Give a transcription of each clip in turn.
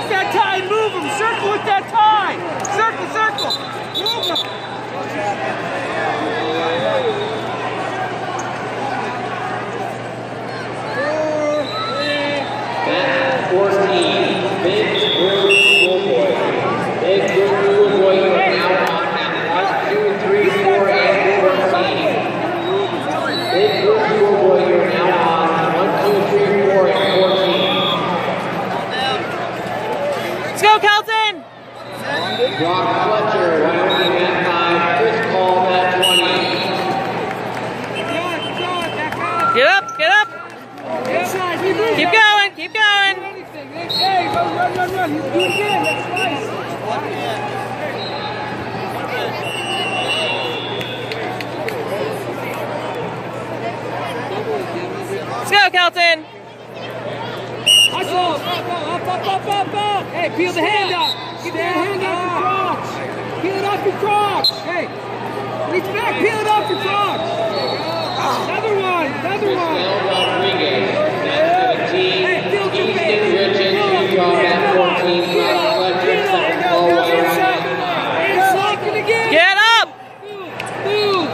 with that tie and move them. Circle with that tie. Circle, circle. Move them. 14, big group schoolboy. Big group schoolboy, you are now on at 1, 2, 3, 4, and 14. Big group schoolboy, you are now on 1, 2, 3, 4, and 14. Let's go, Kelton! Brock Fletcher, Wyoming at 5, Chris Call at 20. Get up, get up! Keep going, keep going! Hey, run, run, run. You do it again. That's nice. Let's go, Kelton! Hustle. Up. Hey, peel the hand up. Get that hand off your crotch. Peel it off your crotch. Hey, reach back. Peel it off your crotch. Another one. Rodriguez, at 17. Hey, peel your face. Get up! Move!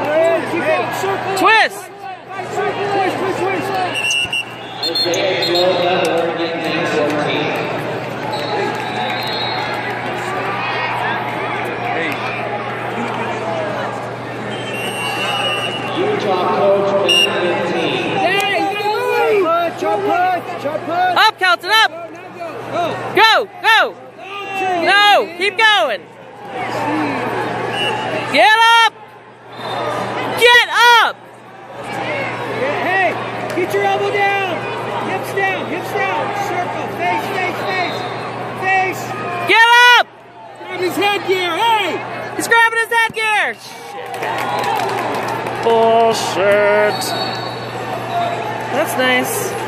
Twist! Twist! Isaiah Slow at Oregon at 14. Utah coach at 15. Hey, chop put! Up, Kelton, up! Go! No, keep going! Get up! Get up! Hey, get your elbow down! Hips down! Circle! Face! Get up! Grab his headgear! Hey! He's grabbing his headgear! Shit. Bullshit. That's nice.